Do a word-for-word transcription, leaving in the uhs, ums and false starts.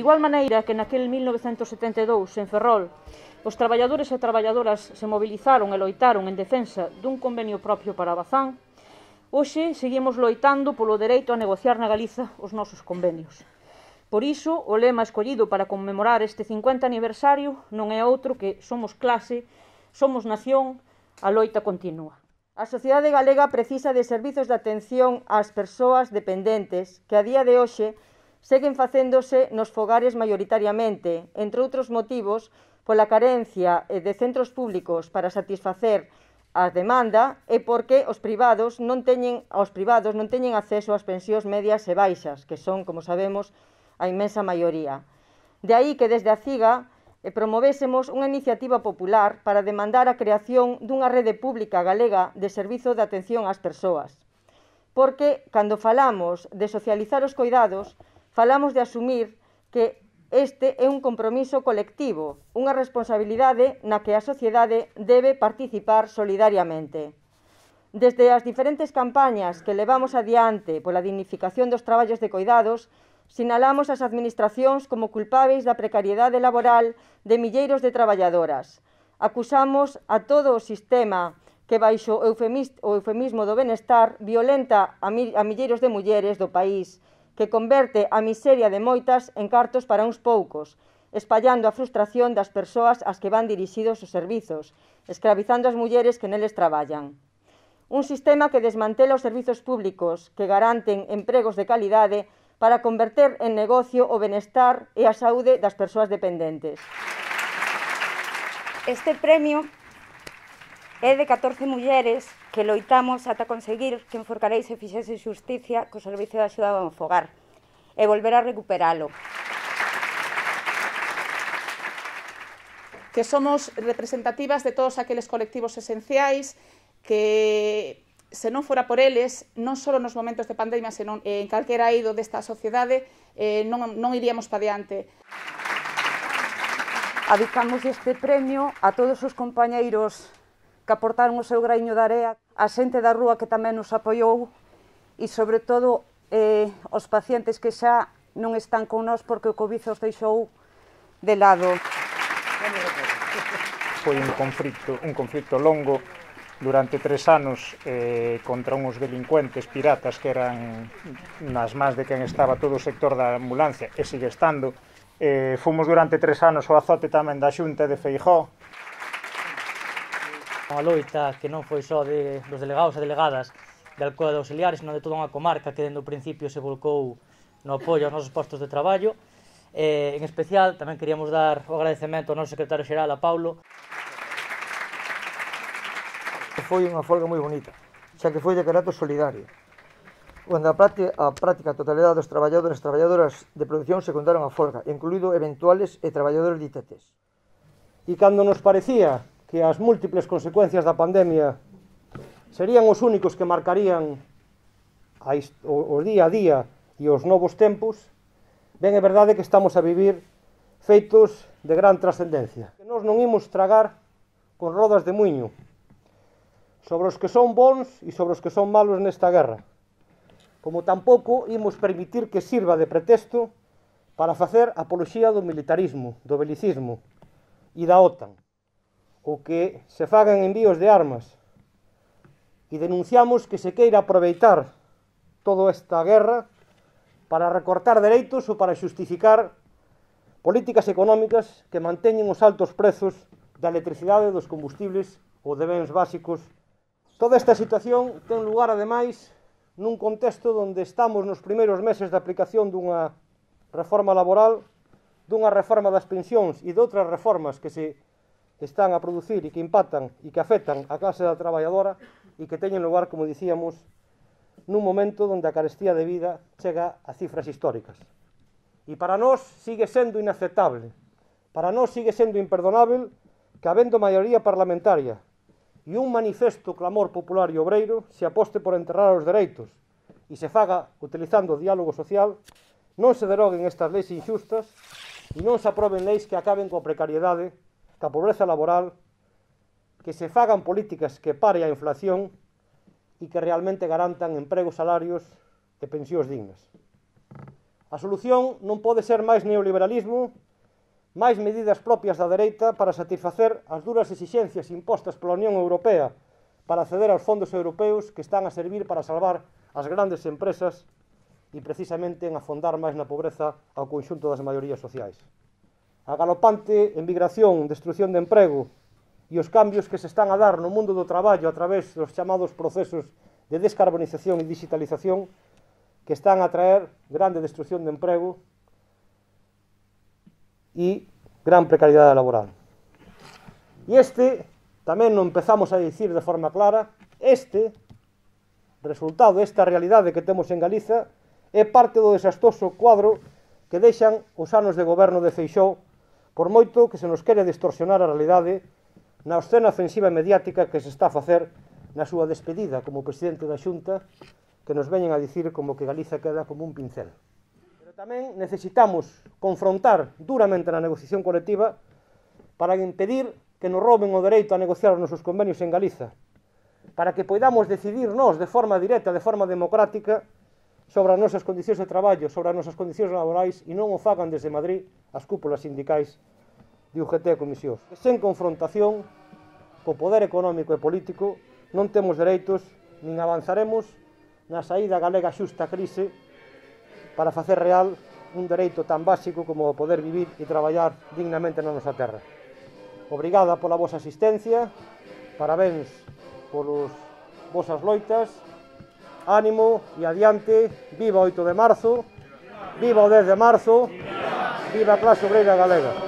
igual maneira que naquel mil novecentos setenta e dous, en Ferrol, os traballadores e traballadoras se mobilizaron e loitaron en defensa dun convenio propio para a Bazán, hoxe seguimos loitando polo dereito a negociar na Galiza os nosos convenios. Por iso, o lema escollido para conmemorar este cincuenta aniversario non é outro que somos clase, somos nación, a loita continua. A sociedade galega precisa de servizos de atención ás persoas dependentes que a día de hoxe seguen facéndose nos fogares maioritariamente, entre outros motivos, pola carencia de centros públicos para satisfacer a demanda e porque os privados non teñen, aos privados non teñen acceso ás pensións medias e baixas, que son, como sabemos, a inmensa maioría. De aí que desde a CIGA promovésemos unha iniciativa popular para demandar a creación dunha rede pública galega de servizo de atención ás persoas. Porque, cando falamos de socializar os coidados, falamos de asumir que este é un compromiso colectivo, unha responsabilidade na que a sociedade debe participar solidariamente. Desde as diferentes campañas que levamos adiante pola dignificación dos traballos de coidados, sinalamos as administracións como culpáveis da precariedade laboral de milleiros de traballadoras. Acusamos a todo o sistema que, baixo o eufemismo do benestar, violenta a milleiros de mulleres do país, que converte a miseria de moitas en cartos para uns poucos, espallando a frustración das persoas ás que van dirixidos os servizos, escravizando as mulleres que neles traballan. Un sistema que desmantela os servizos públicos, que garanten empregos de calidade para converter en negocio o benestar e a saúde das persoas dependentes. Este premio é de catorce mulleres que loitamos ata conseguir que en Forcarei se fixese xusticia co Servicio de Axuda ao Fogar e volver a recuperalo. Que somos representativas de todos aqueles colectivos esenciais que, se non fora por eles, non só nos momentos de pandemia, senón en calquera eido desta sociedade, eh, non, non iríamos pa diante. Adicamos este premio a todos os compañeiros que aportaron o seu graíño de area, a xente da rúa que tamén nos apoiou e, sobre todo, eh, os pacientes que xa non están con nós porque o Covid os deixou de lado. Foi un conflito, un conflito longo durante tres anos eh, contra uns delincuentes piratas que eran nas más de quen estaba todo o sector da ambulancia e sigue estando. Eh, fomos durante tres anos o azote tamén da Xunta de Feijóo. Unha loita que non foi só de, dos delegados e delegadas de Alcoa de Auxiliares, senón de toda unha comarca que dende o principio se volcou no apoio aos nosos postos de traballo. Eh, en especial, tamén queríamos dar o agradecemento ao noso secretario xeral, a Paulo. Foi unha folga moi bonita, xa que foi de carácter solidario, onde a práctica, a práctica totalidade dos traballadores e traballadoras de produción secundaron a folga, incluído eventuales e traballadores de I T Ts. E cando nos parecía que as múltiples consecuencias da pandemia serían os únicos que marcarían a o día a día e os novos tempos, ben é verdade que estamos a vivir feitos de gran trascendencia. Nos non imos tragar con rodas de muiño sobre os que son bons e sobre os que son malos nesta guerra, como tampouco imos permitir que sirva de pretexto para facer apoloxía do militarismo, do belicismo e da OTAN, o que se fagan envíos de armas, e denunciamos que se queira aproveitar toda esta guerra para recortar dereitos ou para xustificar políticas económicas que manteñen os altos prezos da electricidade, dos combustibles ou de bens básicos. Toda esta situación ten lugar, ademais, nun contexto onde estamos nos primeiros meses de aplicación dunha reforma laboral, dunha reforma das pensións e de outras reformas que se están a producir e que impactan e que afectan a clase da traballadora e que teñen lugar, como dicíamos, nun momento onde a carestía de vida chega a cifras históricas. E para nós sigue sendo inaceptable, para nós sigue sendo imperdonável que, habendo maioría parlamentaria e un manifesto clamor popular e obreiro, se aposte por enterrar os dereitos e se faga utilizando o diálogo social, non se deroguen estas leis injustas e non se aproben leis que acaben coa precariedade, ca pobreza laboral, que se fagan políticas que pare a inflación e que realmente garantan empregos, salarios e pensións dignas. A solución non pode ser máis neoliberalismo, máis medidas propias da dereita para satisfacer as duras exixencias impostas pola Unión Europea para acceder aos fondos europeos que están a servir para salvar as grandes empresas e precisamente en afondar máis na pobreza ao conxunto das maiorías sociais. A galopante emigración, destrucción de emprego e os cambios que se están a dar no mundo do traballo a través dos chamados procesos de descarbonización e digitalización que están a traer grande destrucción de emprego e gran precariedade laboral. E este, tamén non empezamos a dicir de forma clara, este resultado, esta realidade que temos en Galiza, é parte do desastroso cuadro que deixan os anos de goberno de Feixóo, por moito que se nos quere distorsionar a realidade na escena ofensiva mediática que se está a facer na súa despedida como presidente da Xunta, que nos veñen a dicir como que Galiza queda como un pincel. Pero tamén necesitamos confrontar duramente na negociación colectiva para impedir que nos roben o dereito a negociar os nosos convenios en Galiza, para que poidamos decidir nós de forma directa, de forma democrática, sobre as nosas condicións de traballo, sobre as nosas condicións laborais e non o fagan desde Madrid as cúpulas sindicais de U G T e comisións. Sen confrontación co poder económico e político non temos dereitos nin avanzaremos na saída galega xusta a crise para facer real un dereito tan básico como poder vivir e traballar dignamente na nosa terra. Obrigada pola vosa asistencia, parabéns polos vosas loitas, ánimo e adiante, viva o oito de marzo, viva o dez de marzo, viva a clase obreira galega.